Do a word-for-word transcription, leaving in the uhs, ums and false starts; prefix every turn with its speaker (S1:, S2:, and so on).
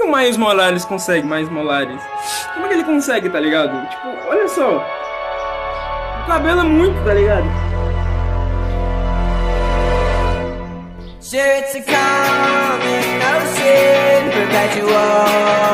S1: o Miles Morales consegue, Miles Morales? Como é que ele consegue, tá ligado? Tipo, olha só. O cabelo é muito, tá ligado?
S2: Sure, it's a common notion, perpetual